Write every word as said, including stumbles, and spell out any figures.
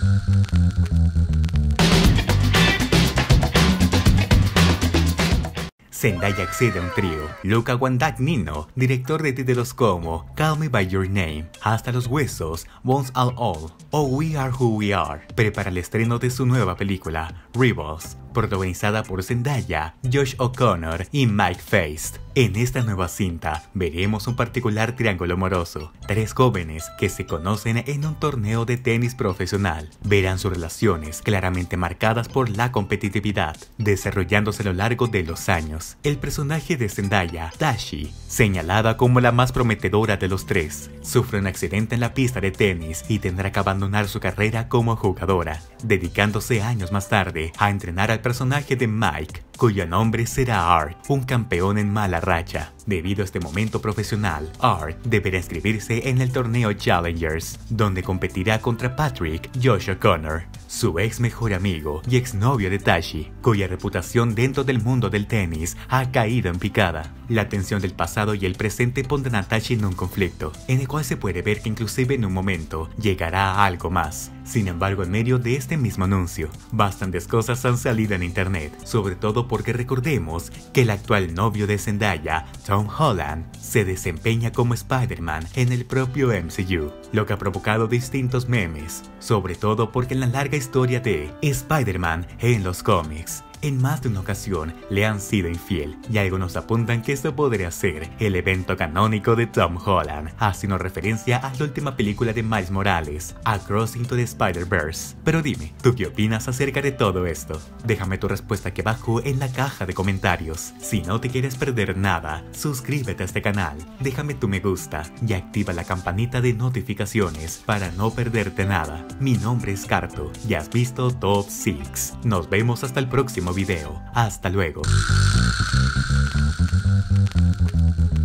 Zendaya accede a un trío. Luca Guadagnino, director de títulos como Call Me By Your Name, Hasta los Huesos, Once and All o We Are Who We Are, prepara el estreno de su nueva película, Rebels, protagonizada por Zendaya, Josh O'Connor y Mike Faist. En esta nueva cinta veremos un particular triángulo amoroso. Tres jóvenes que se conocen en un torneo de tenis profesional verán sus relaciones claramente marcadas por la competitividad, desarrollándose a lo largo de los años. El personaje de Zendaya, Tashi, señalada como la más prometedora de los tres, sufre un accidente en la pista de tenis y tendrá que abandonar su carrera como jugadora, dedicándose años más tarde a entrenar al personaje de Mike, cuyo nombre será Art, un campeón en mala racha. Debido a este momento profesional, Art deberá inscribirse en el torneo Challengers, donde competirá contra Patrick Josh O'Connor, su ex mejor amigo y exnovio de Tashi, cuya reputación dentro del mundo del tenis ha caído en picada. La tensión del pasado y el presente pondrán a Tashi en un conflicto, en el cual se puede ver que inclusive en un momento llegará a algo más. Sin embargo, en medio de este mismo anuncio, bastantes cosas han salido en internet, sobre todo porque recordemos que el actual novio de Zendaya, Tom Holland, se desempeña como Spider-Man en el propio M C U, lo que ha provocado distintos memes, sobre todo porque en la larga historia de Spider-Man en los cómics, en más de una ocasión le han sido infiel, y algunos apuntan que esto podría ser el evento canónico de Tom Holland, haciendo referencia a la última película de Miles Morales, Across into the Spider-Verse. Pero dime, ¿tú qué opinas acerca de todo esto? Déjame tu respuesta aquí abajo en la caja de comentarios. Si no te quieres perder nada, suscríbete a este canal, déjame tu me gusta y activa la campanita de notificaciones para no perderte nada. Mi nombre es Carto y has visto Top seis. Nos vemos hasta el próximo video. Hasta luego.